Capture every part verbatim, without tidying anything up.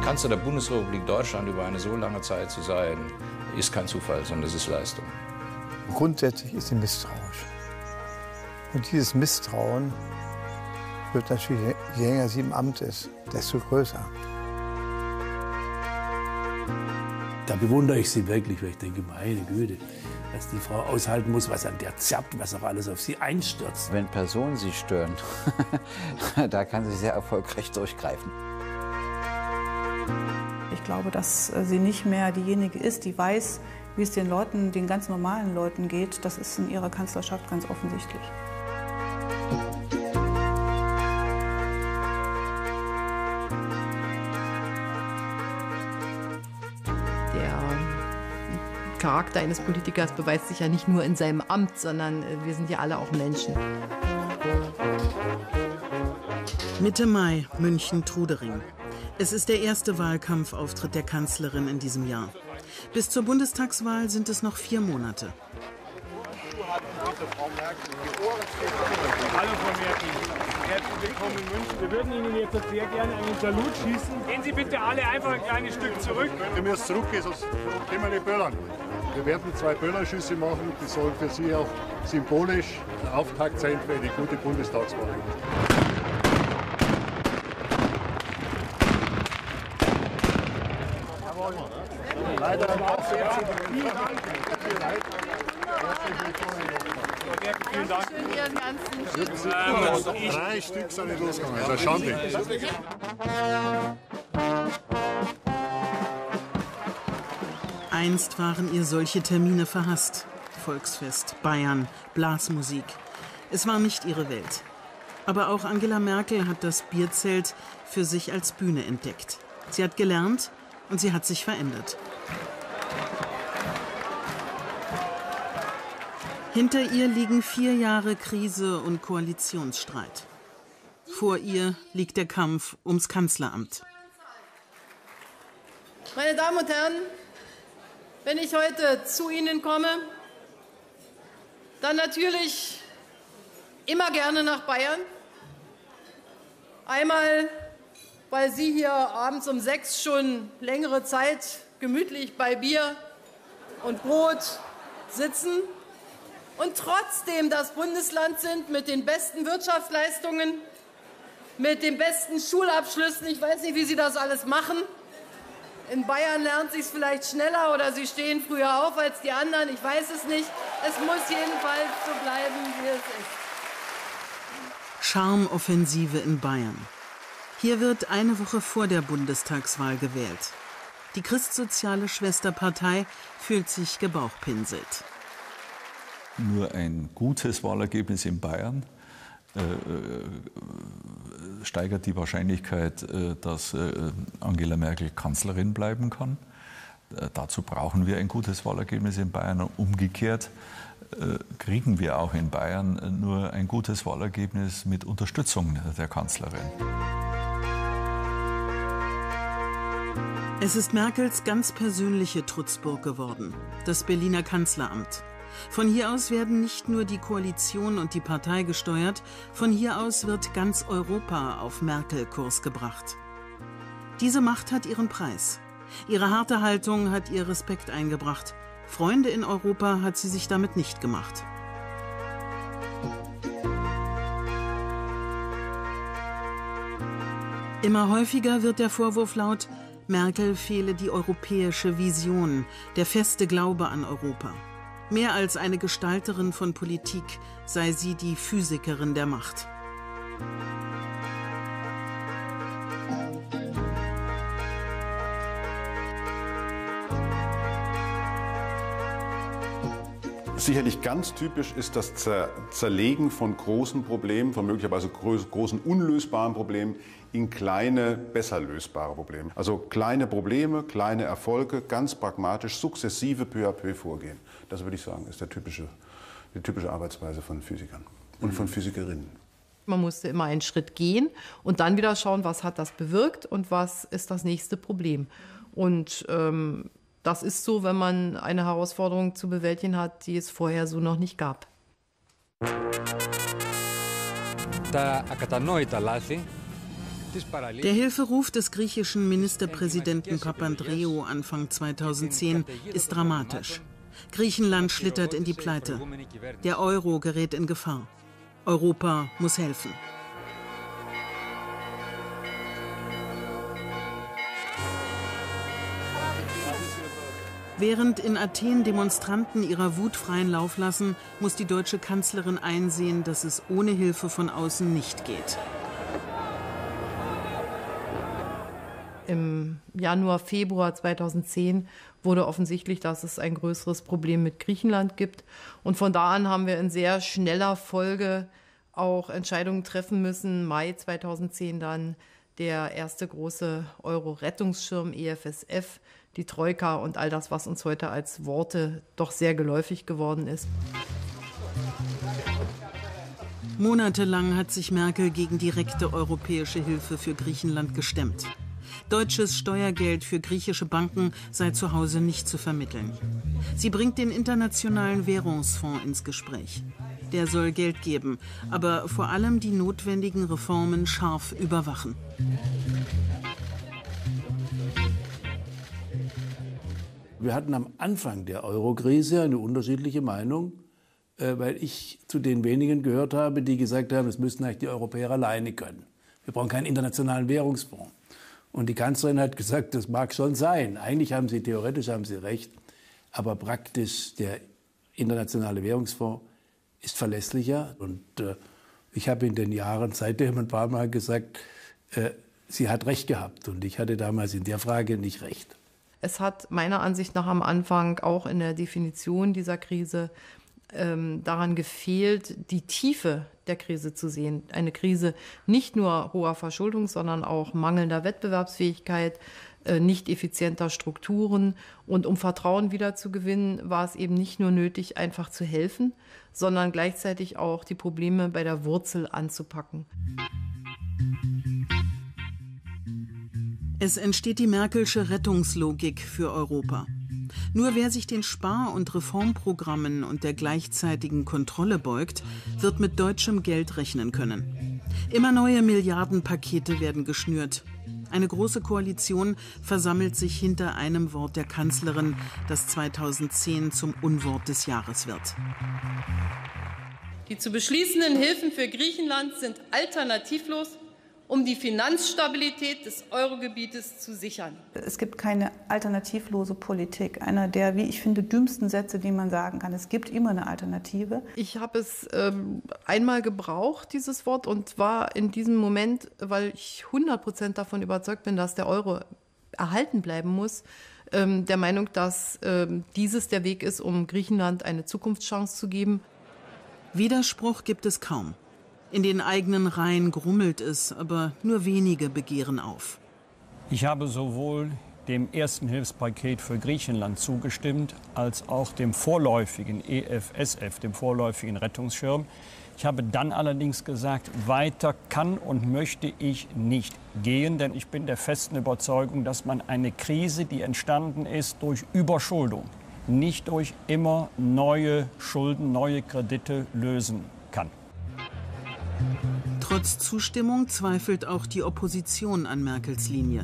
Kanzler der Bundesrepublik Deutschland über eine so lange Zeit zu sein, ist kein Zufall, sondern es ist Leistung. Grundsätzlich ist sie misstrauisch. Und dieses Misstrauen wird natürlich, je länger sie im Amt ist, desto größer. Da bewundere ich sie wirklich, weil ich denke, meine Güte, dass die Frau aushalten muss, was an der zerrt, was auch alles auf sie einstürzt. Wenn Personen sie stören, da kann sie sehr erfolgreich durchgreifen. Ich glaube, dass sie nicht mehr diejenige ist, die weiß, wie es den Leuten, den ganz normalen Leuten geht. Das ist in ihrer Kanzlerschaft ganz offensichtlich. Der Charakter eines Politikers beweist sich ja nicht nur in seinem Amt, sondern wir sind ja alle auch Menschen. Mitte Mai, München-Trudering. Es ist der erste Wahlkampfauftritt der Kanzlerin in diesem Jahr. Bis zur Bundestagswahl sind es noch vier Monate. Hallo Frau Merkel, herzlich willkommen in München. Wir würden Ihnen jetzt sehr gerne einen Salut schießen. Gehen Sie bitte alle einfach ein kleines Stück zurück. Wir müssen zurückgehen, sonst können wir nicht böllern. Wir werden zwei Böllerschüsse machen, die sollen für Sie auch symbolisch der Auftakt sein für die gute Bundestagswahl. Leider vielen Dank. Vielen Dank. Drei Stück sind nicht losgegangen. Das ist Schande. Einst waren ihr solche Termine verhasst. Volksfest, Bayern, Blasmusik. Es war nicht ihre Welt. Aber auch Angela Merkel hat das Bierzelt für sich als Bühne entdeckt. Sie hat gelernt und sie hat sich verändert. Hinter ihr liegen vier Jahre Krise und Koalitionsstreit. Vor ihr liegt der Kampf ums Kanzleramt. Meine Damen und Herren, wenn ich heute zu Ihnen komme, dann natürlich immer gerne nach Bayern. Einmal, weil Sie hier abends um sechs schon längere Zeit gemütlich bei Bier und Brot sitzen und trotzdem das Bundesland sind mit den besten Wirtschaftsleistungen, mit den besten Schulabschlüssen. Ich weiß nicht, wie Sie das alles machen. In Bayern lernt sich es vielleicht schneller oder Sie stehen früher auf als die anderen. Ich weiß es nicht. Es muss jedenfalls so bleiben, wie es ist. Charmoffensive in Bayern. Hier wird eine Woche vor der Bundestagswahl gewählt. Die christsoziale Schwesterpartei fühlt sich gebauchpinselt. Nur ein gutes Wahlergebnis in Bayern äh, steigert die Wahrscheinlichkeit, äh, dass äh, Angela Merkel Kanzlerin bleiben kann. Äh, dazu brauchen wir ein gutes Wahlergebnis in Bayern. Und umgekehrt äh, kriegen wir auch in Bayern nur ein gutes Wahlergebnis mit Unterstützung der Kanzlerin. Es ist Merkels ganz persönliche Trutzburg geworden, das Berliner Kanzleramt. Von hier aus werden nicht nur die Koalition und die Partei gesteuert, von hier aus wird ganz Europa auf Merkel-Kurs gebracht. Diese Macht hat ihren Preis. Ihre harte Haltung hat ihr Respekt eingebracht. Freunde in Europa hat sie sich damit nicht gemacht. Immer häufiger wird der Vorwurf laut, Merkel fehle die europäische Vision, der feste Glaube an Europa. Mehr als eine Gestalterin von Politik sei sie die Physikerin der Macht. Sicherlich ganz typisch ist das Zerlegen von großen Problemen, von möglicherweise großen unlösbaren Problemen in kleine, besser lösbare Probleme. Also kleine Probleme, kleine Erfolge, ganz pragmatisch, sukzessive, peu à peu vorgehen. Das würde ich sagen, ist der typische, die typische Arbeitsweise von Physikern und von Physikerinnen. Man musste immer einen Schritt gehen und dann wieder schauen, was hat das bewirkt und was ist das nächste Problem. Und ähm, das ist so, wenn man eine Herausforderung zu bewältigen hat, die es vorher so noch nicht gab. Τα ακατανόητα λάθη Der Hilferuf des griechischen Ministerpräsidenten Papandreou Anfang zweitausendzehn ist dramatisch. Griechenland schlittert in die Pleite. Der Euro gerät in Gefahr. Europa muss helfen. Während in Athen Demonstranten ihrer Wut freien Lauf lassen, muss die deutsche Kanzlerin einsehen, dass es ohne Hilfe von außen nicht geht. Im Januar, Februar zweitausendzehn wurde offensichtlich, dass es ein größeres Problem mit Griechenland gibt. Und von da an haben wir in sehr schneller Folge auch Entscheidungen treffen müssen. Mai zweitausendzehn dann der erste große Euro-Rettungsschirm E F S F, die Troika und all das, was uns heute als Worte doch sehr geläufig geworden ist. Monatelang hat sich Merkel gegen direkte europäische Hilfe für Griechenland gestemmt. Deutsches Steuergeld für griechische Banken sei zu Hause nicht zu vermitteln. Sie bringt den Internationalen Währungsfonds ins Gespräch. Der soll Geld geben, aber vor allem die notwendigen Reformen scharf überwachen. Wir hatten am Anfang der Euro-Krise eine unterschiedliche Meinung, weil ich zu den wenigen gehört habe, die gesagt haben, es müssten eigentlich die Europäer alleine können. Wir brauchen keinen internationalen Währungsfonds. Und die Kanzlerin hat gesagt, das mag schon sein. Eigentlich haben sie, theoretisch haben sie recht, aber praktisch der internationale Währungsfonds ist verlässlicher. Und äh, ich habe in den Jahren seitdem ein paar Mal gesagt, äh, sie hat recht gehabt. Und ich hatte damals in der Frage nicht recht. Es hat meiner Ansicht nach am Anfang auch in der Definition dieser Krise ähm, daran gefehlt, die Tiefe der Krise zu sehen. Eine Krise nicht nur hoher Verschuldung, sondern auch mangelnder Wettbewerbsfähigkeit, äh, nicht effizienter Strukturen. Und um Vertrauen wiederzugewinnen, war es eben nicht nur nötig, einfach zu helfen, sondern gleichzeitig auch die Probleme bei der Wurzel anzupacken. Es entsteht die Merkelsche Rettungslogik für Europa. Nur wer sich den Spar- und Reformprogrammen und der gleichzeitigen Kontrolle beugt, wird mit deutschem Geld rechnen können. Immer neue Milliardenpakete werden geschnürt. Eine große Koalition versammelt sich hinter einem Wort der Kanzlerin, das zweitausendzehn zum Unwort des Jahres wird. Die zu beschließenden Hilfen für Griechenland sind alternativlos, um die Finanzstabilität des Eurogebietes zu sichern. Es gibt keine alternativlose Politik. Einer der, wie ich finde, dümmsten Sätze, die man sagen kann. Es gibt immer eine Alternative. Ich habe es ähm, einmal gebraucht, dieses Wort, und war in diesem Moment, weil ich hundert Prozent davon überzeugt bin, dass der Euro erhalten bleiben muss, ähm, der Meinung, dass ähm, dieses der Weg ist, um Griechenland eine Zukunftschance zu geben. Widerspruch gibt es kaum. In den eigenen Reihen grummelt es, aber nur wenige begehren auf. Ich habe sowohl dem ersten Hilfspaket für Griechenland zugestimmt, als auch dem vorläufigen E F S F, dem vorläufigen Rettungsschirm. Ich habe dann allerdings gesagt, weiter kann und möchte ich nicht gehen, denn ich bin der festen Überzeugung, dass man eine Krise, die entstanden ist durch Überschuldung, nicht durch immer neue Schulden, neue Kredite lösen kann. Trotz Zustimmung zweifelt auch die Opposition an Merkels Linie.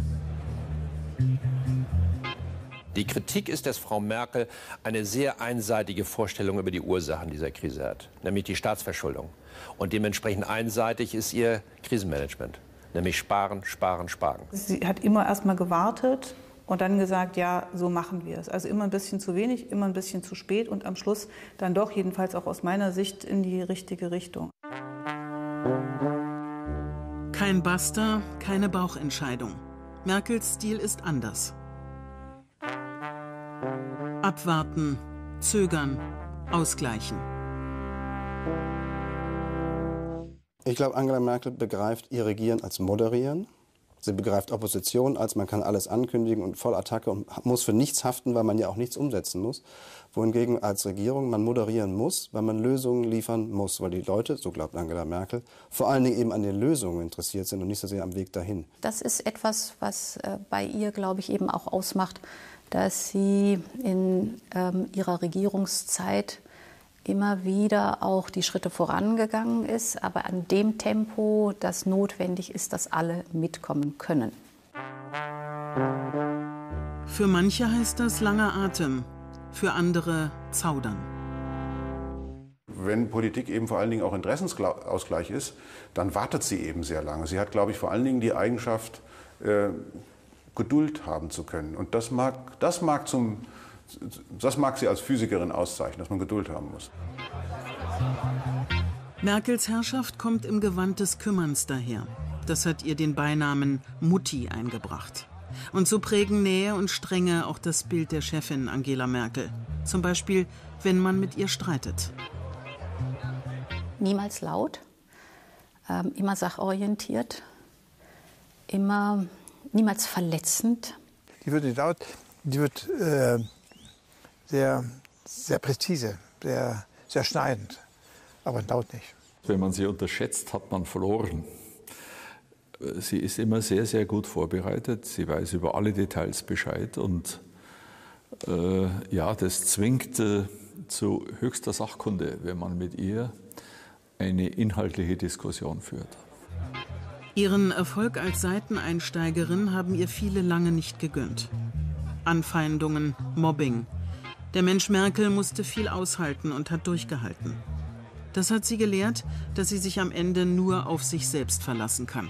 Die Kritik ist, dass Frau Merkel eine sehr einseitige Vorstellung über die Ursachen dieser Krise hat, nämlich die Staatsverschuldung. Und dementsprechend einseitig ist ihr Krisenmanagement, nämlich sparen, sparen, sparen. Sie hat immer erst mal gewartet und dann gesagt, ja, so machen wir es. Also immer ein bisschen zu wenig, immer ein bisschen zu spät und am Schluss dann doch jedenfalls auch aus meiner Sicht in die richtige Richtung. Kein Basta, keine Bauchentscheidung. Merkels Stil ist anders. Abwarten, zögern, ausgleichen. Ich glaube, Angela Merkel begreift ihr Regieren als Moderieren. Sie begreift Opposition als man kann alles ankündigen und voll Attacke und muss für nichts haften, weil man ja auch nichts umsetzen muss. Wohingegen als Regierung man moderieren muss, weil man Lösungen liefern muss, weil die Leute, so glaubt Angela Merkel, vor allen Dingen eben an den Lösungen interessiert sind und nicht so sehr am Weg dahin. Das ist etwas, was äh, bei ihr, glaube ich, eben auch ausmacht, dass sie in ähm, ihrer Regierungszeit immer wieder auch die Schritte vorangegangen ist, aber an dem Tempo, das notwendig ist, dass alle mitkommen können. Für manche heißt das langer Atem, für andere zaudern. Wenn Politik eben vor allen Dingen auch Interessensausgleich ist, dann wartet sie eben sehr lange. Sie hat, glaube ich, vor allen Dingen die Eigenschaft, äh, Geduld haben zu können. Und das mag, das mag zum Das mag sie als Physikerin auszeichnen, dass man Geduld haben muss. Merkels Herrschaft kommt im Gewand des Kümmerns daher. Das hat ihr den Beinamen Mutti eingebracht. Und so prägen Nähe und Strenge auch das Bild der Chefin Angela Merkel. Zum Beispiel, wenn man mit ihr streitet. Niemals laut, ähm, immer sachorientiert, immer niemals verletzend. Die wird nicht laut, die wird äh, sehr, sehr präzise, sehr, sehr schneidend, aber laut nicht. Wenn man sie unterschätzt, hat man verloren. Sie ist immer sehr, sehr gut vorbereitet. Sie weiß über alle Details Bescheid. Und äh, ja, das zwingt äh, zu höchster Sachkunde, wenn man mit ihr eine inhaltliche Diskussion führt. Ihren Erfolg als Seiteneinsteigerin haben ihr viele lange nicht gegönnt. Anfeindungen, Mobbing. Der Mensch Merkel musste viel aushalten und hat durchgehalten. Das hat sie gelehrt, dass sie sich am Ende nur auf sich selbst verlassen kann.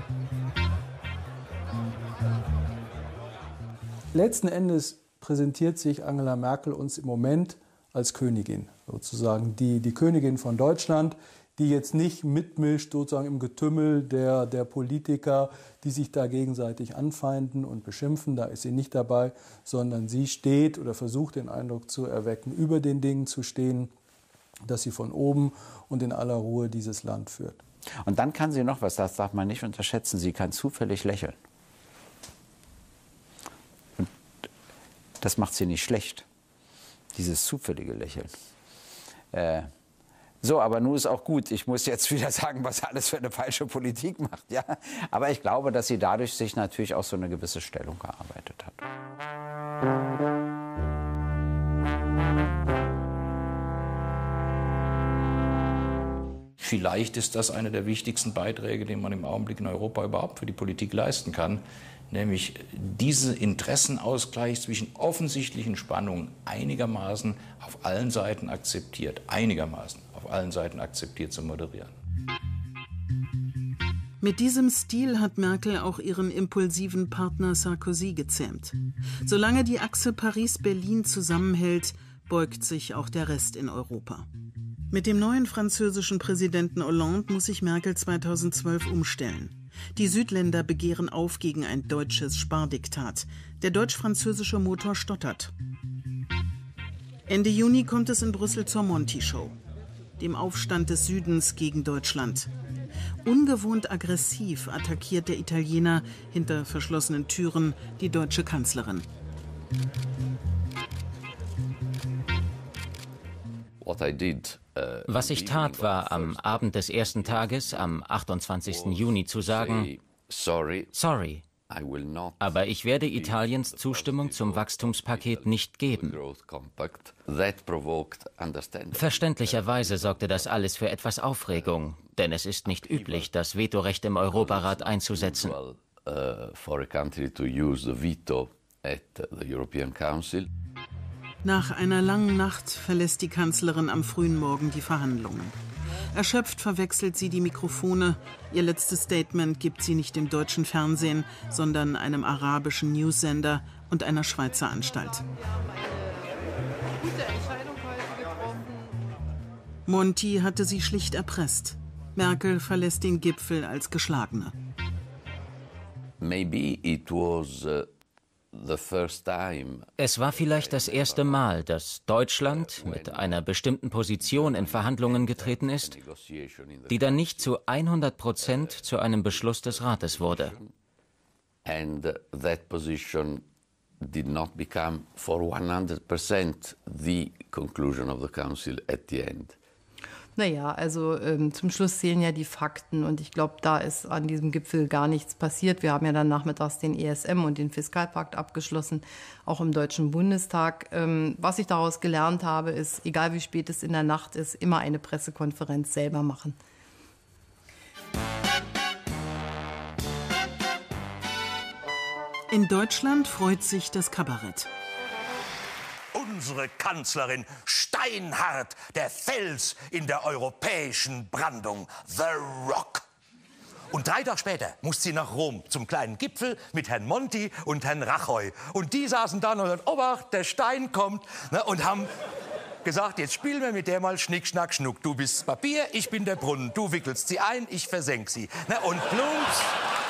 Letzten Endes präsentiert sich Angela Merkel uns im Moment als Königin, sozusagen die, die Königin von Deutschland, die jetzt nicht mitmischt sozusagen im Getümmel der, der Politiker, die sich da gegenseitig anfeinden und beschimpfen. Da ist sie nicht dabei, sondern sie steht oder versucht den Eindruck zu erwecken, über den Dingen zu stehen, dass sie von oben und in aller Ruhe dieses Land führt. Und dann kann sie noch was, das darf man nicht unterschätzen, sie kann zufällig lächeln. Und das macht sie nicht schlecht, dieses zufällige Lächeln. Äh, So, aber nun ist auch gut. Ich muss jetzt wieder sagen, was alles für eine falsche Politik macht. Ja? Aber ich glaube, dass sie dadurch sich natürlich auch so eine gewisse Stellung erarbeitet hat. Vielleicht ist das einer der wichtigsten Beiträge, den man im Augenblick in Europa überhaupt für die Politik leisten kann, nämlich diesen Interessenausgleich zwischen offensichtlichen Spannungen einigermaßen auf allen Seiten akzeptiert, einigermaßen auf allen Seiten akzeptiert zu moderieren. Mit diesem Stil hat Merkel auch ihren impulsiven Partner Sarkozy gezähmt. Solange die Achse Paris-Berlin zusammenhält, beugt sich auch der Rest in Europa. Mit dem neuen französischen Präsidenten Hollande muss sich Merkel zweitausendzwölf umstellen. Die Südländer begehren auf gegen ein deutsches Spardiktat. Der deutsch-französische Motor stottert. Ende Juni kommt es in Brüssel zur Monti-Show, dem Aufstand des Südens gegen Deutschland. Ungewohnt aggressiv attackiert der Italiener hinter verschlossenen Türen die deutsche Kanzlerin. Was ich tat, war am Abend des ersten Tages, am achtundzwanzigsten Juni, zu sagen, sorry, aber ich werde Italiens Zustimmung zum Wachstumspaket nicht geben. Verständlicherweise sorgte das alles für etwas Aufregung, denn es ist nicht üblich, das Vetorecht im Europarat einzusetzen. Nach einer langen Nacht verlässt die Kanzlerin am frühen Morgen die Verhandlungen. Erschöpft verwechselt sie die Mikrofone. Ihr letztes Statement gibt sie nicht dem deutschen Fernsehen, sondern einem arabischen Newssender und einer Schweizer Anstalt. Monti hatte sie schlicht erpresst. Merkel verlässt den Gipfel als Geschlagene. Maybe it was uh Es war vielleicht das erste Mal, dass Deutschland mit einer bestimmten Position in Verhandlungen getreten ist, die dann nicht zu hundert Prozent zu einem Beschluss des Rates wurde. And that position did not become for hundert percent the conclusion of the Council at the end. Naja, also ähm, zum Schluss zählen ja die Fakten und ich glaube, da ist an diesem Gipfel gar nichts passiert. Wir haben ja dann nachmittags den E S M und den Fiskalpakt abgeschlossen, auch im Deutschen Bundestag. Ähm, was ich daraus gelernt habe, ist, egal wie spät es in der Nacht ist, immer eine Pressekonferenz selber machen. In Deutschland freut sich das Kabarett. Unsere Kanzlerin steinhart, der Fels in der europäischen Brandung, The Rock. Und drei Tage später musste sie nach Rom zum kleinen Gipfel mit Herrn Monti und Herrn Rajoy. Und die saßen da und sagten, Obacht, der Stein kommt, ne, und haben gesagt, jetzt spielen wir mit der mal Schnick, Schnack, Schnuck. Du bist das Papier, ich bin der Brunnen. Du wickelst sie ein, ich versenk sie. Ne, und plumps.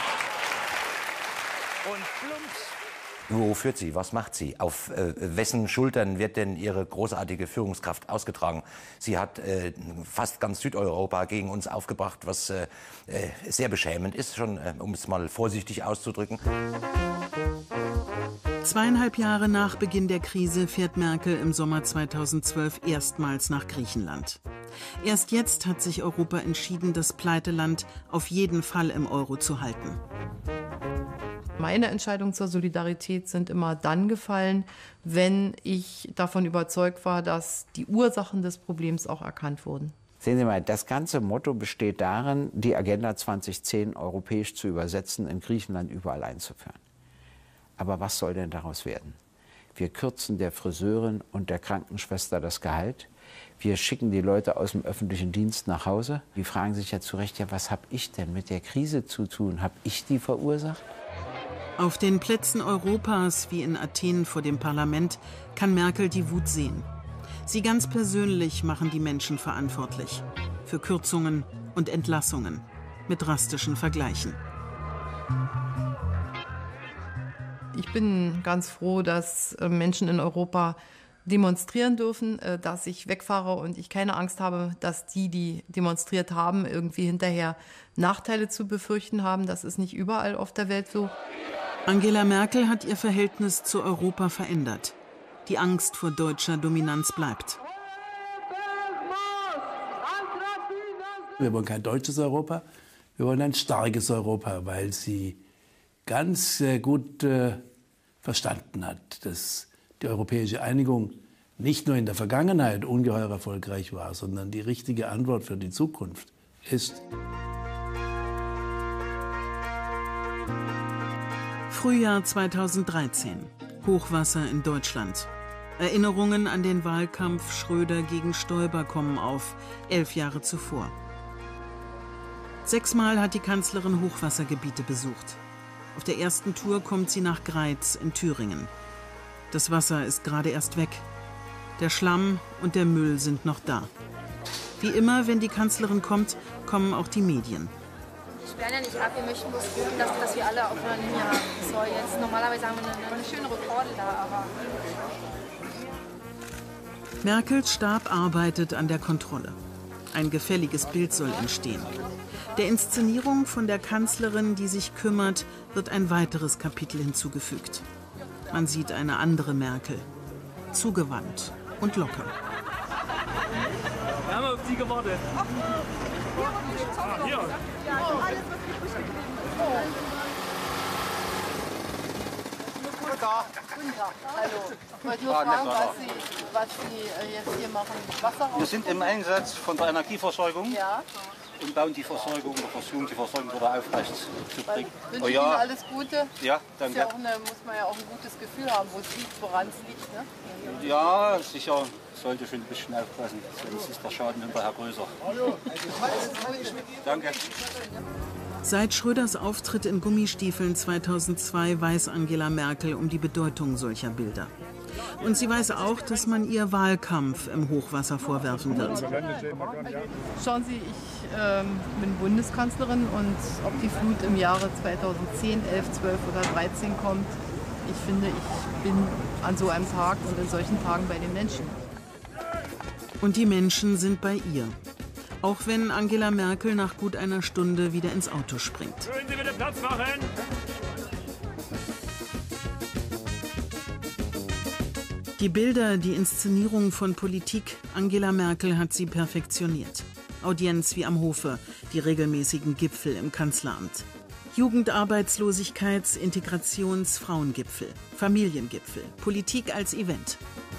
Und plumps. Wo führt sie? Was macht sie? Auf äh, wessen Schultern wird denn ihre großartige Führungskraft ausgetragen? Sie hat äh, fast ganz Südeuropa gegen uns aufgebracht, was äh, äh, sehr beschämend ist, schon, äh, um es mal vorsichtig auszudrücken. Zweieinhalb Jahre nach Beginn der Krise fährt Merkel im Sommer zweitausendzwölf erstmals nach Griechenland. Erst jetzt hat sich Europa entschieden, das Pleiteland auf jeden Fall im Euro zu halten. Meine Entscheidungen zur Solidarität sind immer dann gefallen, wenn ich davon überzeugt war, dass die Ursachen des Problems auch erkannt wurden. Sehen Sie mal, das ganze Motto besteht darin, die Agenda zweitausendzehn europäisch zu übersetzen, in Griechenland überall einzuführen. Aber was soll denn daraus werden? Wir kürzen der Friseurin und der Krankenschwester das Gehalt. Wir schicken die Leute aus dem öffentlichen Dienst nach Hause. Die fragen sich ja zu Recht, ja, was habe ich denn mit der Krise zu tun? Habe ich die verursacht? Auf den Plätzen Europas, wie in Athen vor dem Parlament, kann Merkel die Wut sehen. Sie ganz persönlich machen die Menschen verantwortlich. Für Kürzungen und Entlassungen. Mit drastischen Vergleichen. Ich bin ganz froh, dass Menschen in Europa demonstrieren dürfen, dass ich wegfahre und ich keine Angst habe, dass die, die demonstriert haben, irgendwie hinterher Nachteile zu befürchten haben. Das ist nicht überall auf der Welt so. Angela Merkel hat ihr Verhältnis zu Europa verändert. Die Angst vor deutscher Dominanz bleibt. Wir wollen kein deutsches Europa, wir wollen ein starkes Europa, weil sie ganz äh, gut äh, verstanden hat, dass die europäische Einigung nicht nur in der Vergangenheit ungeheuer erfolgreich war, sondern die richtige Antwort für die Zukunft ist. Frühjahr zweitausenddreizehn. Hochwasser in Deutschland. Erinnerungen an den Wahlkampf Schröder gegen Stoiber kommen auf, elf Jahre zuvor. Sechsmal hat die Kanzlerin Hochwassergebiete besucht. Auf der ersten Tour kommt sie nach Greiz in Thüringen. Das Wasser ist gerade erst weg. Der Schlamm und der Müll sind noch da. Wie immer, wenn die Kanzlerin kommt, kommen auch die Medien. Wir sperren ja nicht ab, wir möchten bloß gucken, dass, dass wir alle auf einer Linie haben. So, jetzt, normalerweise haben wir eine, eine schöne Rekorde da, aber... Merkels Stab arbeitet an der Kontrolle. Ein gefälliges Bild soll entstehen. Der Inszenierung von der Kanzlerin, die sich kümmert, wird ein weiteres Kapitel hinzugefügt. Man sieht eine andere Merkel. Zugewandt und locker. Wir haben auf Sie gewartet. Ah, hier. Guten Tag. Guten Tag. Hallo. Ich wollte nur fragen, was Sie, was Sie jetzt hier machen. Wasser Wir sind im Einsatz von der Energieversorgung. Ja. Und bauen die Versorgung oder versuchen die Versorgung wieder aufrecht zu bringen. Wünsche ich Ihnen alles Gute. Ja, danke. Ist ja auch eine, muss man ja auch ein gutes Gefühl haben, wo es liegt, woran es liegt. Ne? Ja, sicher. Sollte schon ein bisschen aufpassen, sonst ist der Schaden hinterher größer. Danke. Seit Schröders Auftritt in Gummistiefeln zweitausendzwei weiß Angela Merkel um die Bedeutung solcher Bilder. Und sie weiß auch, dass man ihr Wahlkampf im Hochwasser vorwerfen wird. Schauen Sie, ich ähm, bin Bundeskanzlerin und ob die Flut im Jahre zweitausendzehn, elf, zwölf oder dreizehn kommt, ich finde, ich bin an so einem Tag und in solchen Tagen bei den Menschen. Und die Menschen sind bei ihr. Auch wenn Angela Merkel nach gut einer Stunde wieder ins Auto springt. Würden Sie bitte Platz machen? Die Bilder, die Inszenierung von Politik, Angela Merkel hat sie perfektioniert. Audienz wie am Hofe, die regelmäßigen Gipfel im Kanzleramt. Jugendarbeitslosigkeits-, Integrations-, Frauengipfel, Familiengipfel, Politik als Event.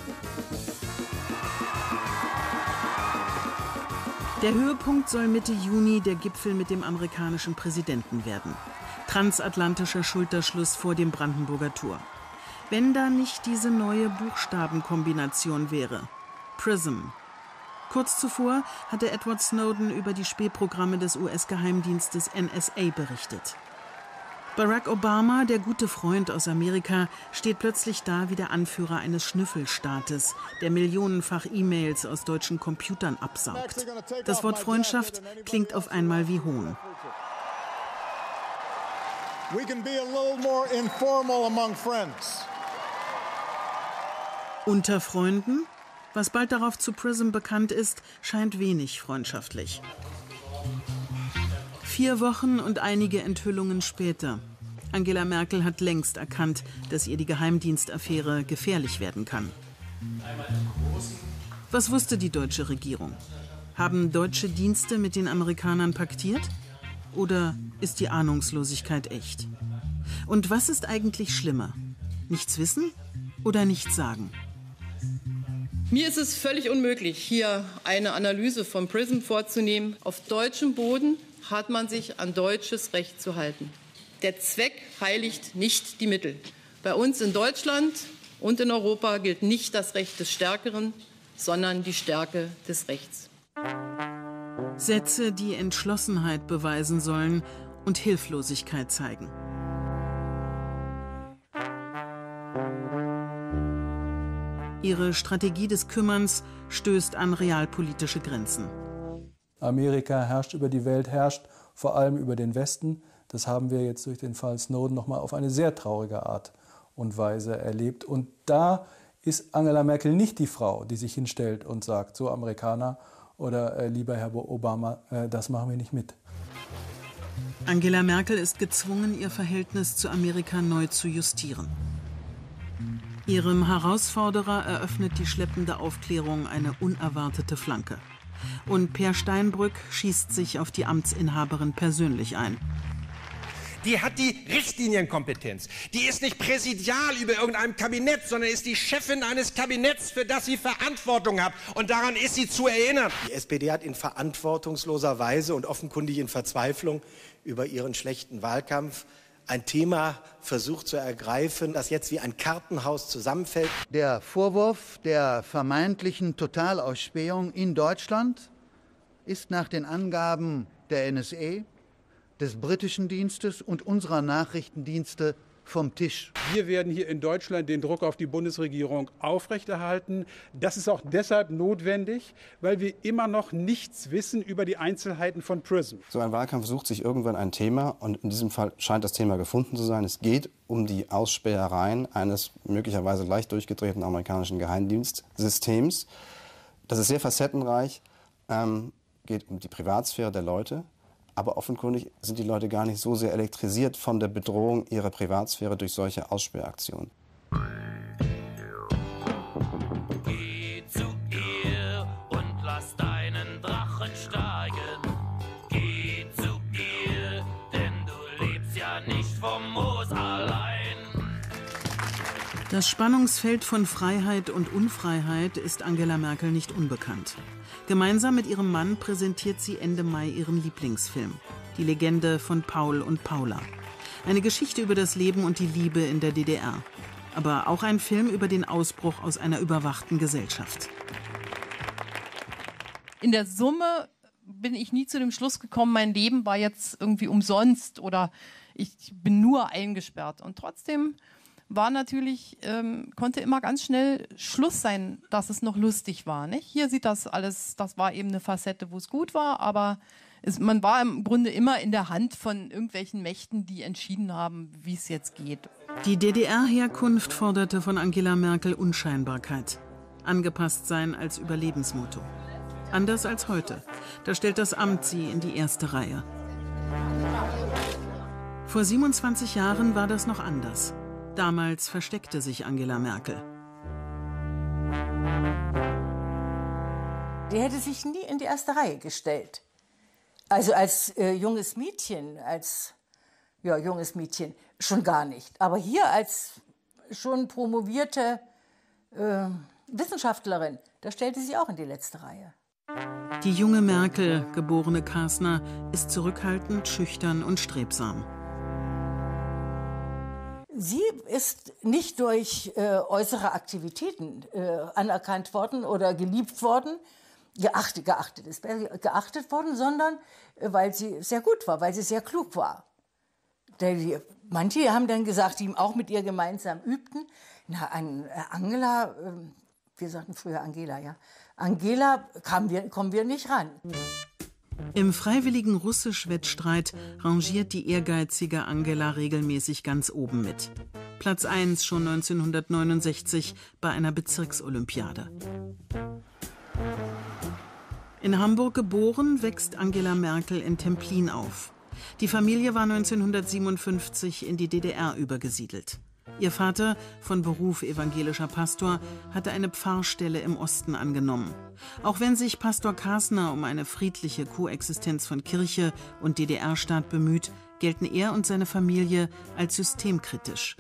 Der Höhepunkt soll Mitte Juni der Gipfel mit dem amerikanischen Präsidenten werden. Transatlantischer Schulterschluss vor dem Brandenburger Tor. Wenn da nicht diese neue Buchstabenkombination wäre. PRISM. Kurz zuvor hatte Edward Snowden über die Spähprogramme des U S-Geheimdienstes N S A berichtet. Barack Obama, der gute Freund aus Amerika, steht plötzlich da wie der Anführer eines Schnüffelstaates, der millionenfach E-Mails aus deutschen Computern absaugt. Das Wort Freundschaft klingt auf einmal wie Hohn. We can be a little more informal among friends. Unter Freunden? Was bald darauf zu PRISM bekannt ist, scheint wenig freundschaftlich. Vier Wochen und einige Enthüllungen später. Angela Merkel hat längst erkannt, dass ihr die Geheimdienstaffäre gefährlich werden kann. Was wusste die deutsche Regierung? Haben deutsche Dienste mit den Amerikanern paktiert? Oder ist die Ahnungslosigkeit echt? Und was ist eigentlich schlimmer? Nichts wissen oder nichts sagen? Mir ist es völlig unmöglich, hier eine Analyse von PRISM vorzunehmen. Auf deutschem Boden hat man sich an deutsches Recht zu halten. Der Zweck heiligt nicht die Mittel. Bei uns in Deutschland und in Europa gilt nicht das Recht des Stärkeren, sondern die Stärke des Rechts. Sätze, die Entschlossenheit beweisen sollen und Hilflosigkeit zeigen. Ihre Strategie des Kümmerns stößt an realpolitische Grenzen. Amerika herrscht über die Welt, herrscht vor allem über den Westen. Das haben wir jetzt durch den Fall Snowden noch mal auf eine sehr traurige Art und Weise erlebt. Und da ist Angela Merkel nicht die Frau, die sich hinstellt und sagt, so Amerikaner oder äh, lieber Herr Obama, äh, das machen wir nicht mit. Angela Merkel ist gezwungen, ihr Verhältnis zu Amerika neu zu justieren. Ihrem Herausforderer eröffnet die schleppende Aufklärung eine unerwartete Flanke. Und Per Steinbrück schießt sich auf die Amtsinhaberin persönlich ein. Die hat die Richtlinienkompetenz. Die ist nicht präsidial über irgendeinem Kabinett, sondern ist die Chefin eines Kabinetts, für das sie Verantwortung hat. Und daran ist sie zu erinnern. Die S P D hat in verantwortungsloser Weise und offenkundig in Verzweiflung über ihren schlechten Wahlkampf ein Thema versucht zu ergreifen, das jetzt wie ein Kartenhaus zusammenfällt. Der Vorwurf der vermeintlichen Totalausspähung in Deutschland ist nach den Angaben der N S A, des britischen Dienstes und unserer Nachrichtendienste vom Tisch. Wir werden hier in Deutschland den Druck auf die Bundesregierung aufrechterhalten. Das ist auch deshalb notwendig, weil wir immer noch nichts wissen über die Einzelheiten von PRISM. So ein Wahlkampf sucht sich irgendwann ein Thema und in diesem Fall scheint das Thema gefunden zu sein. Es geht um die Ausspähereien eines möglicherweise leicht durchgedrehten amerikanischen Geheimdienstsystems. Das ist sehr facettenreich, ähm, geht um die Privatsphäre der Leute. Aber offenkundig sind die Leute gar nicht so sehr elektrisiert von der Bedrohung ihrer Privatsphäre durch solche Aussperraktionen. Geh zu ihr und lass deinen Drachen steigen. Geh zu ihr, denn du lebst ja nicht vom Moos allein. Das Spannungsfeld von Freiheit und Unfreiheit ist Angela Merkel nicht unbekannt. Gemeinsam mit ihrem Mann präsentiert sie Ende Mai ihren Lieblingsfilm, Die Legende von Paul und Paula. Eine Geschichte über das Leben und die Liebe in der D D R. Aber auch ein Film über den Ausbruch aus einer überwachten Gesellschaft. In der Summe bin ich nie zu dem Schluss gekommen, mein Leben war jetzt irgendwie umsonst oder ich bin nur eingesperrt. Und trotzdem war natürlich, ähm, konnte immer ganz schnell Schluss sein, dass es noch lustig war. Nicht? Hier sieht das alles, das war eben eine Facette, wo es gut war, aber es, man war im Grunde immer in der Hand von irgendwelchen Mächten, die entschieden haben, wie es jetzt geht. Die D D R-Herkunft forderte von Angela Merkel Unscheinbarkeit. Angepasst sein als Überlebensmotto. Anders als heute. Da stellt das Amt sie in die erste Reihe. Vor siebenundzwanzig Jahren war das noch anders. Damals versteckte sich Angela Merkel. die hätte sich nie in die erste Reihe gestellt. Also als äh, junges Mädchen, als ja, junges Mädchen schon gar nicht. Aber hier als schon promovierte äh, Wissenschaftlerin, da stellte sie auch in die letzte Reihe. Die junge Merkel, geborene Karsner, ist zurückhaltend, schüchtern und strebsam. Sie ist nicht durch äh, äußere Aktivitäten äh, anerkannt worden oder geliebt worden, geachtet, geachtet ist, geachtet worden, sondern äh, weil sie sehr gut war, weil sie sehr klug war. Die, manche haben dann gesagt, die auch mit ihr gemeinsam übten, na, an Angela, äh, wir sagten früher Angela, ja, Angela kamen wir, kommen wir nicht ran. Im freiwilligen Russisch-Wettstreit rangiert die ehrgeizige Angela regelmäßig ganz oben mit. Platz eins schon neunzehnhundertneunundsechzig bei einer Bezirksolympiade. In Hamburg geboren, wächst Angela Merkel in Templin auf. Die Familie war neunzehnhundertsiebenundfünfzig in die D D R übergesiedelt. Ihr Vater, von Beruf evangelischer Pastor, hatte eine Pfarrstelle im Osten angenommen. Auch wenn sich Pastor Karsner um eine friedliche Koexistenz von Kirche und D D R-Staat bemüht, gelten er und seine Familie als systemkritisch.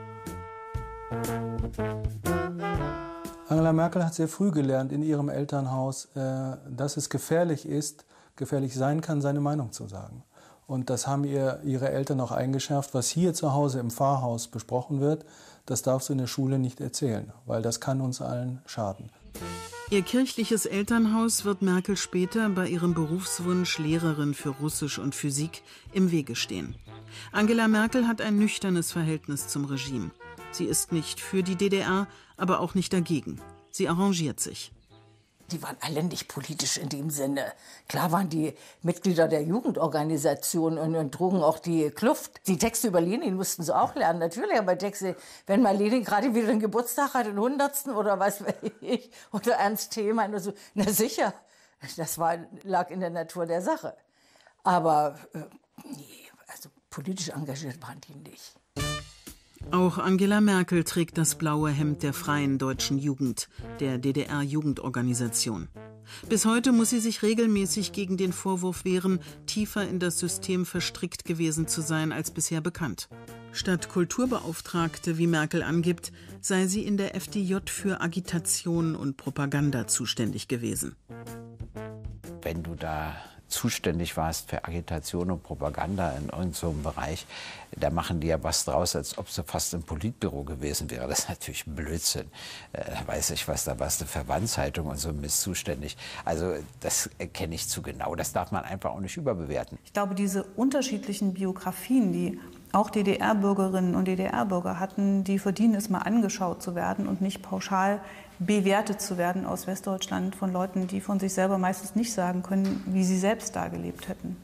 Angela Merkel hat sehr früh gelernt in ihrem Elternhaus, dass es gefährlich ist, gefährlich sein kann, seine Meinung zu sagen. Und das haben ihr ihre Eltern auch eingeschärft. Was hier zu Hause im Pfarrhaus besprochen wird, das darfst du in der Schule nicht erzählen, weil das kann uns allen schaden. Ihr kirchliches Elternhaus wird Merkel später bei ihrem Berufswunsch Lehrerin für Russisch und Physik im Wege stehen. Angela Merkel hat ein nüchternes Verhältnis zum Regime. Sie ist nicht für die D D R, aber auch nicht dagegen. Sie arrangiert sich. Die waren alle nicht politisch in dem Sinne. Klar waren die Mitglieder der Jugendorganisation und, und trugen auch die Kluft. Die Texte über Lenin mussten sie auch lernen, natürlich. Aber Texte, wenn mal Lenin gerade wieder einen Geburtstag hat, den hundertsten oder was weiß ich, oder Ernst Thälmann oder so, na sicher, das war, lag in der Natur der Sache. Aber äh, nee, also politisch engagiert waren die nicht. Auch Angela Merkel trägt das blaue Hemd der Freien Deutschen Jugend, der D D R-Jugendorganisation. Bis heute muss sie sich regelmäßig gegen den Vorwurf wehren, tiefer in das System verstrickt gewesen zu sein als bisher bekannt. Statt Kulturbeauftragte, wie Merkel angibt, sei sie in der F D J für Agitation und Propaganda zuständig gewesen. Wenn du da zuständig warst für Agitation und Propaganda in irgendeinem so Bereich, da machen die ja was draus, als ob sie fast im Politbüro gewesen wäre. Das ist natürlich Blödsinn. Da weiß ich was, da warst du für Wandzeitung und so Mist zuständig. Also das kenne ich zu genau. Das darf man einfach auch nicht überbewerten. Ich glaube, diese unterschiedlichen Biografien, die auch D D R-Bürgerinnen und D D R-Bürger hatten, die verdienen es mal angeschaut zu werden und nicht pauschal bewertet zu werden aus Westdeutschland von Leuten, die von sich selber meistens nicht sagen können, wie sie selbst da gelebt hätten.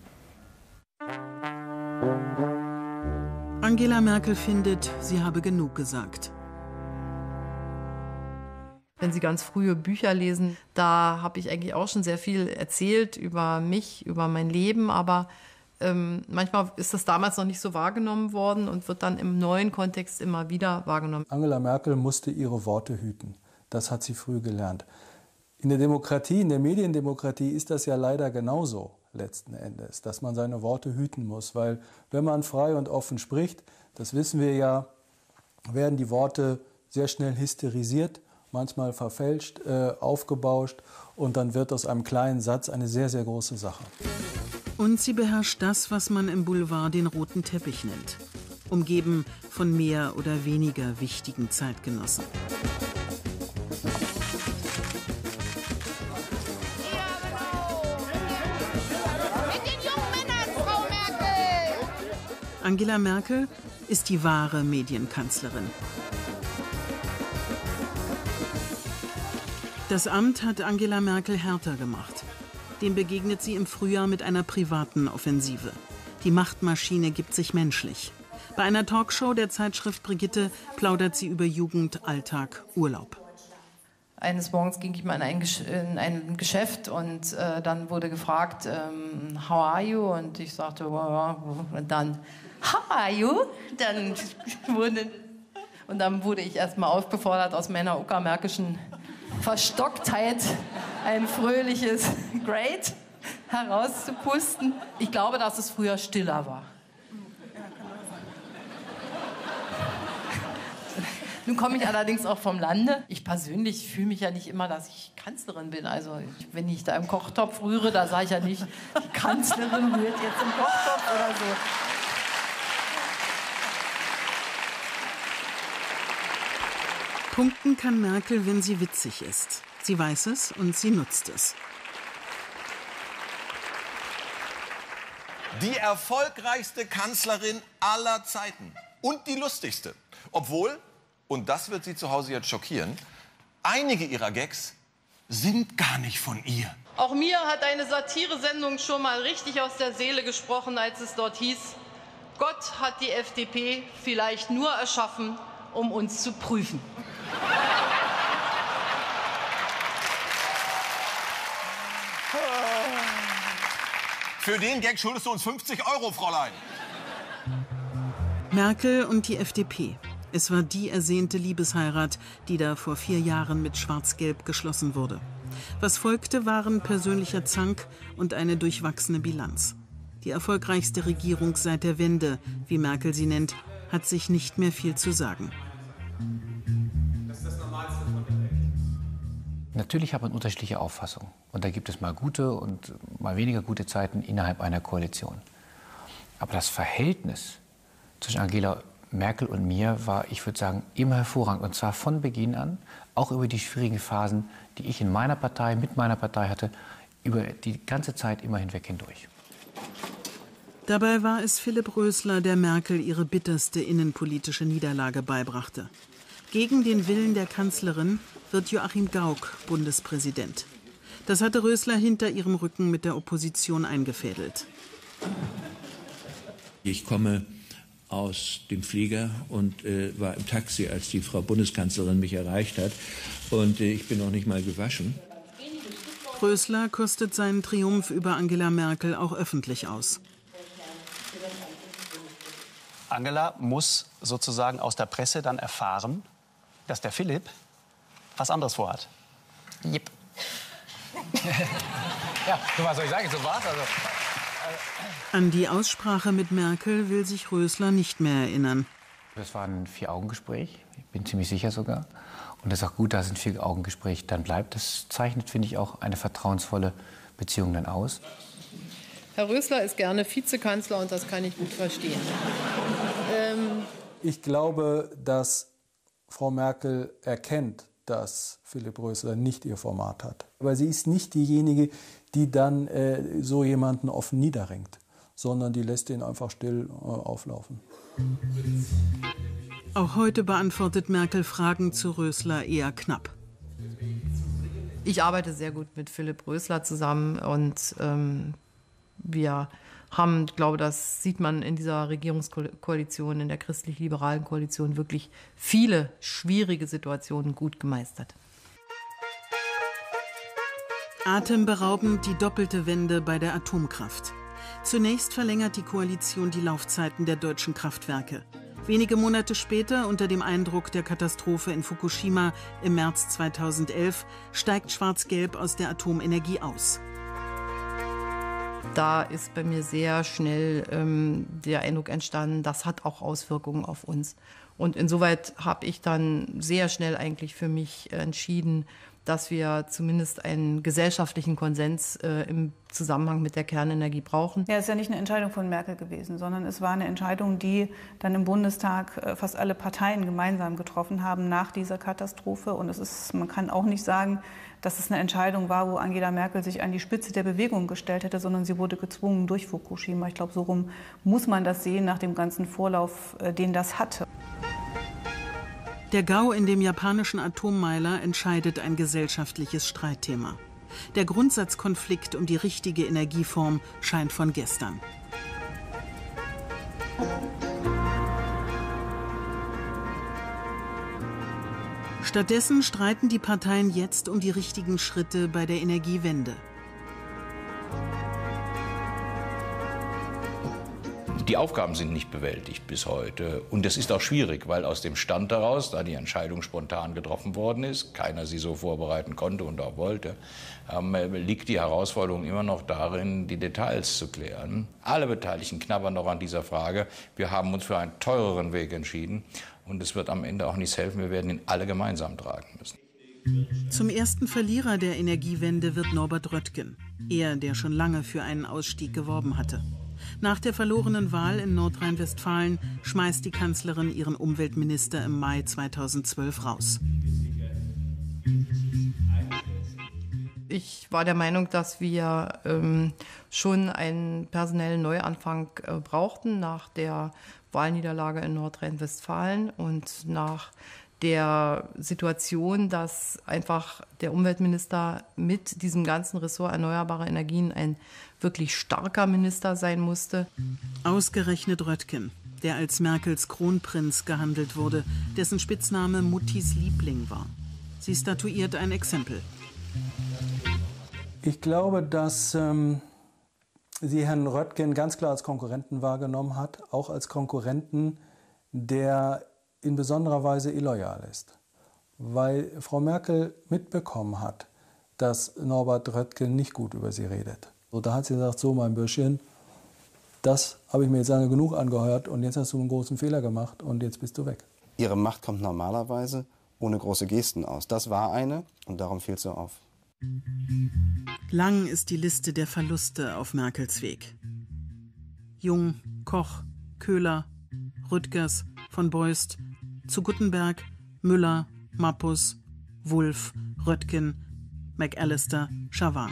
Angela Merkel findet, sie habe genug gesagt. Wenn Sie ganz frühe Bücher lesen, da habe ich eigentlich auch schon sehr viel erzählt über mich, über mein Leben, aber ähm, manchmal ist das damals noch nicht so wahrgenommen worden und wird dann im neuen Kontext immer wieder wahrgenommen. Angela Merkel musste ihre Worte hüten. Das hat sie früh gelernt. In der Demokratie, in der Mediendemokratie ist das ja leider genauso letzten Endes, dass man seine Worte hüten muss. Weil wenn man frei und offen spricht, das wissen wir ja, werden die Worte sehr schnell hysterisiert, manchmal verfälscht, äh, aufgebauscht und dann wird aus einem kleinen Satz eine sehr, sehr große Sache. Und sie beherrscht das, was man im Boulevard den roten Teppich nennt. Umgeben von mehr oder weniger wichtigen Zeitgenossen. Angela Merkel ist die wahre Medienkanzlerin. Das Amt hat Angela Merkel härter gemacht. Dem begegnet sie im Frühjahr mit einer privaten Offensive. Die Machtmaschine gibt sich menschlich. Bei einer Talkshow der Zeitschrift Brigitte plaudert sie über Jugend, Alltag, Urlaub. Eines Morgens ging ich mal in ein, Gesch in ein Geschäft und äh, dann wurde gefragt, ähm, how are you? Und ich sagte, wow, und dann, how are you? Dann wurde, und dann wurde ich erstmal aufgefordert, aus meiner uckermärkischen Verstocktheit ein fröhliches Great herauszupusten. Ich glaube, dass es früher stiller war. Nun komme ich allerdings auch vom Lande. Ich persönlich fühle mich ja nicht immer, dass ich Kanzlerin bin. Also wenn ich da im Kochtopf rühre, da sage ich ja nicht, die Kanzlerin rührt jetzt im Kochtopf oder so. Punkten kann Merkel, wenn sie witzig ist. Sie weiß es und sie nutzt es. Die erfolgreichste Kanzlerin aller Zeiten und die lustigste. Obwohl, und das wird Sie zu Hause jetzt schockieren, einige ihrer Gags sind gar nicht von ihr. Auch mir hat eine Satiresendung schon mal richtig aus der Seele gesprochen, als es dort hieß, Gott hat die F D P vielleicht nur erschaffen, um uns zu prüfen. Für den Gag schuldest du uns fünfzig Euro, Fräulein. Merkel und die F D P. Es war die ersehnte Liebesheirat, die da vor vier Jahren mit Schwarz-Gelb geschlossen wurde. Was folgte, waren persönlicher Zank und eine durchwachsene Bilanz. Die erfolgreichste Regierung seit der Wende, wie Merkel sie nennt, hat sich nicht mehr viel zu sagen. Natürlich hat man unterschiedliche Auffassungen. Und da gibt es mal gute und mal weniger gute Zeiten innerhalb einer Koalition. Aber das Verhältnis zwischen Angela Merkel und mir war, ich würde sagen, immer hervorragend. Und zwar von Beginn an, auch über die schwierigen Phasen, die ich in meiner Partei, mit meiner Partei hatte, über die ganze Zeit immer hinweg hindurch. Dabei war es Philipp Rösler, der Merkel ihre bitterste innenpolitische Niederlage beibrachte. Gegen den Willen der Kanzlerin wird Joachim Gauck Bundespräsident. Das hatte Rösler hinter ihrem Rücken mit der Opposition eingefädelt. Ich komme aus dem Flieger und äh, war im Taxi, als die Frau Bundeskanzlerin mich erreicht hat. Und äh, ich bin noch nicht mal gewaschen. Rösler kostet seinen Triumph über Angela Merkel auch öffentlich aus. Angela muss sozusagen aus der Presse dann erfahren, dass der Philipp was anderes vorhat. Yep. Ja, so was soll ich sagen, so war's. Also, An die Aussprache mit Merkel will sich Rösler nicht mehr erinnern. Das war ein Vier-Augen-Gespräch, ich bin ziemlich sicher sogar. Und es ist auch gut, dass ein Vier-Augen-Gespräch dann bleibt. Das zeichnet, finde ich, auch eine vertrauensvolle Beziehung dann aus. Herr Rösler ist gerne Vizekanzler und das kann ich gut verstehen. Ähm ich glaube, dass Frau Merkel erkennt, dass Philipp Rösler nicht ihr Format hat. Aber sie ist nicht diejenige, die dann äh, so jemanden offen niederringt, sondern die lässt ihn einfach still äh, auflaufen. Auch heute beantwortet Merkel Fragen zu Rösler eher knapp. Ich arbeite sehr gut mit Philipp Rösler zusammen und ähm, wir haben, ich glaube, das sieht man in dieser Regierungskoalition, in der christlich-liberalen Koalition, wirklich viele schwierige Situationen gut gemeistert. Atemberaubend die doppelte Wende bei der Atomkraft. Zunächst verlängert die Koalition die Laufzeiten der deutschen Kraftwerke. Wenige Monate später, unter dem Eindruck der Katastrophe in Fukushima im März zweitausendelf, steigt Schwarz-Gelb aus der Atomenergie aus. Da ist bei mir sehr schnell ähm, der Eindruck entstanden, das hat auch Auswirkungen auf uns. Und insoweit habe ich dann sehr schnell eigentlich für mich entschieden, dass wir zumindest einen gesellschaftlichen Konsens äh, im Zusammenhang mit der Kernenergie brauchen. Ja, es ist ja nicht eine Entscheidung von Merkel gewesen, sondern es war eine Entscheidung, die dann im Bundestag äh, fast alle Parteien gemeinsam getroffen haben nach dieser Katastrophe. Und es ist, man kann auch nicht sagen, dass es eine Entscheidung war, wo Angela Merkel sich an die Spitze der Bewegung gestellt hätte, sondern sie wurde gezwungen durch Fukushima. Ich glaube, so rum muss man das sehen nach dem ganzen Vorlauf, äh, den das hatte. Der Gau in dem japanischen Atommeiler entscheidet ein gesellschaftliches Streitthema. Der Grundsatzkonflikt um die richtige Energieform scheint von gestern. Stattdessen streiten die Parteien jetzt um die richtigen Schritte bei der Energiewende. Die Aufgaben sind nicht bewältigt bis heute. Und das ist auch schwierig, weil aus dem Stand daraus, da die Entscheidung spontan getroffen worden ist, keiner sie so vorbereiten konnte und auch wollte, ähm, liegt die Herausforderung immer noch darin, die Details zu klären. Alle Beteiligten knabbern noch an dieser Frage. Wir haben uns für einen teureren Weg entschieden. Und es wird am Ende auch nichts helfen. Wir werden ihn alle gemeinsam tragen müssen. Zum ersten Verlierer der Energiewende wird Norbert Röttgen. Er, der schon lange für einen Ausstieg geworben hatte. Nach der verlorenen Wahl in Nordrhein-Westfalen schmeißt die Kanzlerin ihren Umweltminister im Mai zweitausendzwölf raus. Ich war der Meinung, dass wir ähm, schon einen personellen Neuanfang äh, brauchten nach der Wahlniederlage in Nordrhein-Westfalen und nach der Situation, dass einfach der Umweltminister mit diesem ganzen Ressort erneuerbare Energien ein wirklich starker Minister sein musste. Ausgerechnet Röttgen, der als Merkels Kronprinz gehandelt wurde, dessen Spitzname Muttis Liebling war. Sie statuiert ein Exempel. Ich glaube, dass ähm, sie Herrn Röttgen ganz klar als Konkurrenten wahrgenommen hat, auch als Konkurrenten, der in besonderer Weise illoyal ist. Weil Frau Merkel mitbekommen hat, dass Norbert Röttgen nicht gut über sie redet. So, da hat sie gesagt, so mein Bürschchen, das habe ich mir jetzt lange genug angehört und jetzt hast du einen großen Fehler gemacht und jetzt bist du weg. Ihre Macht kommt normalerweise ohne große Gesten aus. Das war eine und darum fiel sie auf. Lang ist die Liste der Verluste auf Merkels Weg. Jung, Koch, Köhler, Rüttgers, von Beust, zu Guttenberg, Müller, Mappus, Wulff, Röttgen, McAllister, Schawan.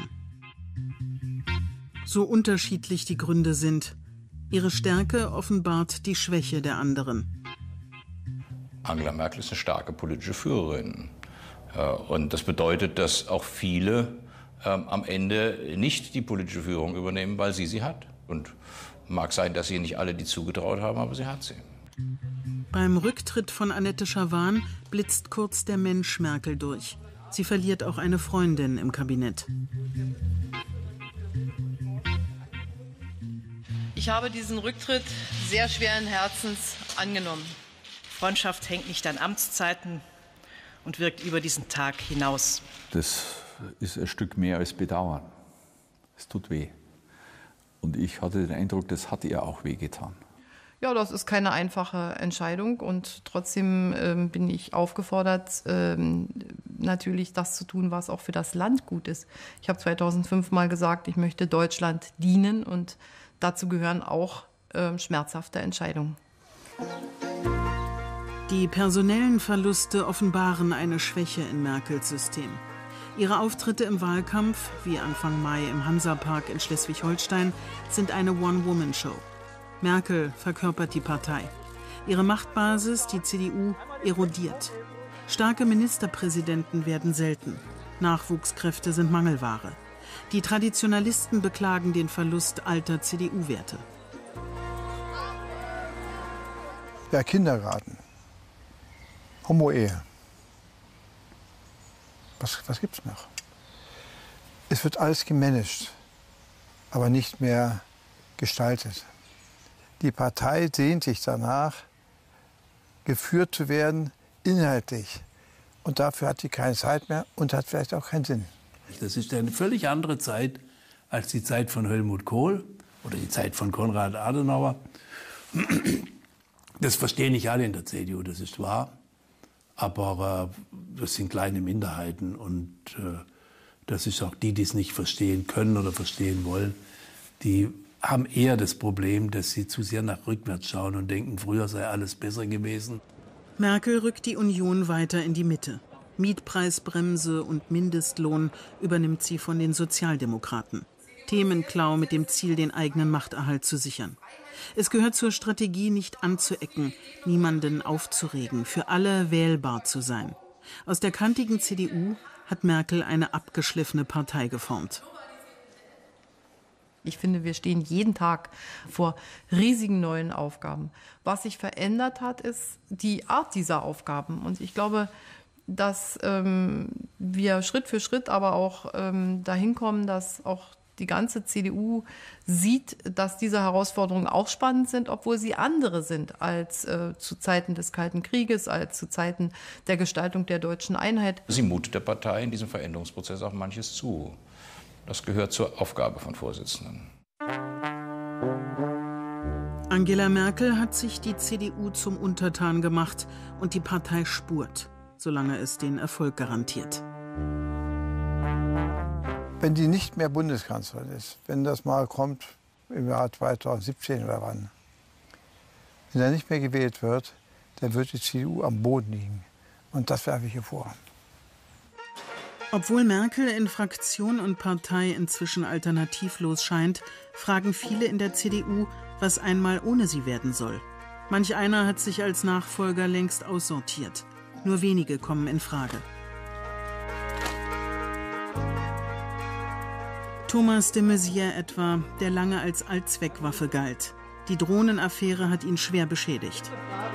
So unterschiedlich die Gründe sind, ihre Stärke offenbart die Schwäche der anderen. Angela Merkel ist eine starke politische Führerin. Und das bedeutet, dass auch viele ähm, am Ende nicht die politische Führung übernehmen, weil sie sie hat. Und mag sein, dass sie nicht alle die zugetraut haben, aber sie hat sie. Beim Rücktritt von Annette Schawan blitzt kurz der Mensch Merkel durch. Sie verliert auch eine Freundin im Kabinett. Ich habe diesen Rücktritt sehr schweren Herzens angenommen. Freundschaft hängt nicht an Amtszeiten und wirkt über diesen Tag hinaus. Das ist ein Stück mehr als Bedauern. Es tut weh. Und ich hatte den Eindruck, das hat ihr auch wehgetan. Ja, das ist keine einfache Entscheidung und trotzdem ähm, bin ich aufgefordert, ähm, natürlich das zu tun, was auch für das Land gut ist. Ich habe zweitausendfünf mal gesagt, ich möchte Deutschland dienen und dazu gehören auch ähm, schmerzhafte Entscheidungen. Die personellen Verluste offenbaren eine Schwäche in Merkels System. Ihre Auftritte im Wahlkampf, wie Anfang Mai im Hansapark in Schleswig-Holstein, sind eine One-Woman-Show. Merkel verkörpert die Partei. Ihre Machtbasis, die C D U, erodiert. Starke Ministerpräsidenten werden selten. Nachwuchskräfte sind Mangelware. Die Traditionalisten beklagen den Verlust alter C D U-Werte. Ja, Kindergarten. Homo-Ehe. Was, was gibt's noch? Es wird alles gemanagt, aber nicht mehr gestaltet. Die Partei sehnt sich danach, geführt zu werden, inhaltlich. Und dafür hat sie keine Zeit mehr und hat vielleicht auch keinen Sinn. Das ist eine völlig andere Zeit als die Zeit von Helmut Kohl oder die Zeit von Konrad Adenauer. Das verstehen nicht alle in der C D U, das ist wahr. Aber äh, das sind kleine Minderheiten und äh, das ist auch die, die es nicht verstehen können oder verstehen wollen, die haben eher das Problem, dass sie zu sehr nach rückwärts schauen und denken, früher sei alles besser gewesen. Merkel rückt die Union weiter in die Mitte. Mietpreisbremse und Mindestlohn übernimmt sie von den Sozialdemokraten. Themenklau mit dem Ziel, den eigenen Machterhalt zu sichern. Es gehört zur Strategie, nicht anzuecken, niemanden aufzuregen, für alle wählbar zu sein. Aus der kantigen C D U hat Merkel eine abgeschliffene Partei geformt. Ich finde, wir stehen jeden Tag vor riesigen neuen Aufgaben. Was sich verändert hat, ist die Art dieser Aufgaben. Und ich glaube, dass ähm, wir Schritt für Schritt aber auch ähm, dahin kommen, dass auch Die ganze C D U sieht, dass diese Herausforderungen auch spannend sind, obwohl sie andere sind als äh, zu Zeiten des Kalten Krieges, als zu Zeiten der Gestaltung der deutschen Einheit. Sie mutet der Partei in diesem Veränderungsprozess auch manches zu. Das gehört zur Aufgabe von Vorsitzenden. Angela Merkel hat sich die C D U zum Untertan gemacht und die Partei spurt, solange es den Erfolg garantiert. Wenn die nicht mehr Bundeskanzlerin ist, wenn das mal kommt im Jahr zweitausendsiebzehn oder wann, wenn er nicht mehr gewählt wird, dann wird die C D U am Boden liegen. Und das werfe ich ihr vor. Obwohl Merkel in Fraktion und Partei inzwischen alternativlos scheint, fragen viele in der C D U, was einmal ohne sie werden soll. Manch einer hat sich als Nachfolger längst aussortiert. Nur wenige kommen in Frage. Thomas de Maizière etwa, der lange als Allzweckwaffe galt. Die Drohnenaffäre hat ihn schwer beschädigt.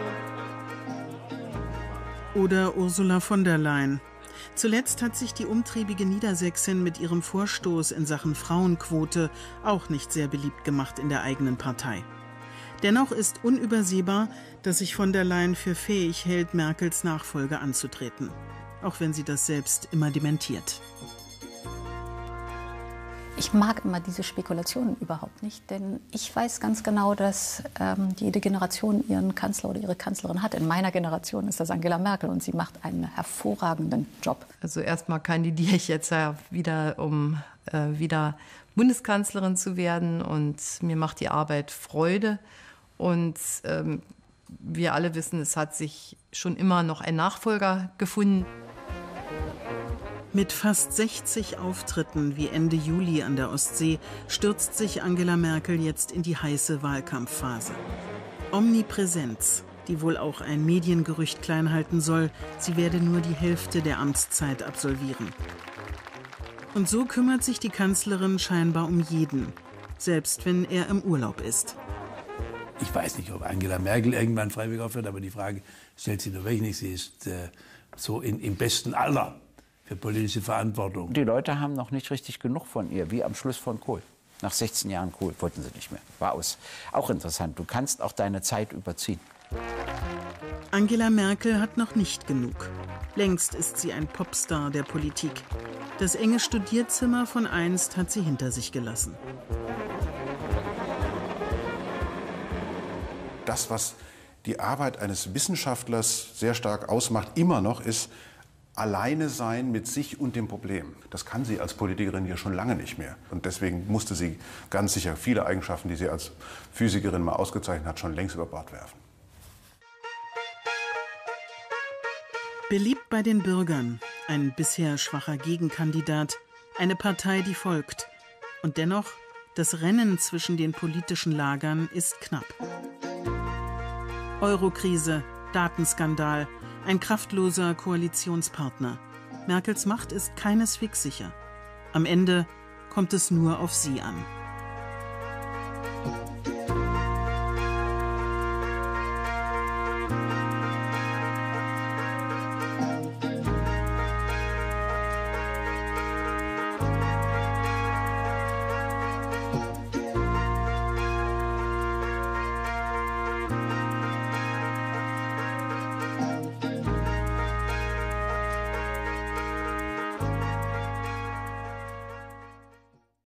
Oder Ursula von der Leyen. Zuletzt hat sich die umtriebige Niedersächsin mit ihrem Vorstoß in Sachen Frauenquote auch nicht sehr beliebt gemacht in der eigenen Partei. Dennoch ist unübersehbar, dass sich von der Leyen für fähig hält, Merkels Nachfolge anzutreten. Auch wenn sie das selbst immer dementiert. Ich mag immer diese Spekulationen überhaupt nicht, denn ich weiß ganz genau, dass ähm, jede Generation ihren Kanzler oder ihre Kanzlerin hat. In meiner Generation ist das Angela Merkel und sie macht einen hervorragenden Job. Also erstmal kandidiere ich jetzt ja wieder, um äh, wieder Bundeskanzlerin zu werden und mir macht die Arbeit Freude. Und ähm, wir alle wissen, es hat sich schon immer noch ein Nachfolger gefunden. Mit fast sechzig Auftritten wie Ende Juli an der Ostsee stürzt sich Angela Merkel jetzt in die heiße Wahlkampfphase. Omnipräsenz, die wohl auch ein Mediengerücht klein halten soll, sie werde nur die Hälfte der Amtszeit absolvieren. Und so kümmert sich die Kanzlerin scheinbar um jeden, selbst wenn er im Urlaub ist. Ich weiß nicht, ob Angela Merkel irgendwann freiwillig aufhört, aber die Frage stellt sich nur wirklich nicht. Sie ist äh, so in, im besten Alter für politische Verantwortung. Die Leute haben noch nicht richtig genug von ihr, wie am Schluss von Kohl. Nach sechzehn Jahren Kohl wollten sie nicht mehr. War aus. Auch interessant, du kannst auch deine Zeit überziehen. Angela Merkel hat noch nicht genug. Längst ist sie ein Popstar der Politik. Das enge Studierzimmer von einst hat sie hinter sich gelassen. Das, was die Arbeit eines Wissenschaftlers sehr stark ausmacht, immer noch, ist alleine sein mit sich und dem Problem. Das kann sie als Politikerin ja schon lange nicht mehr. Und deswegen musste sie ganz sicher viele Eigenschaften, die sie als Physikerin mal ausgezeichnet hat, schon längst über Bord werfen. Beliebt bei den Bürgern, ein bisher schwacher Gegenkandidat, eine Partei, die folgt. Und dennoch, das Rennen zwischen den politischen Lagern ist knapp. Eurokrise, Datenskandal, ein kraftloser Koalitionspartner. Merkels Macht ist keineswegs sicher. Am Ende kommt es nur auf sie an.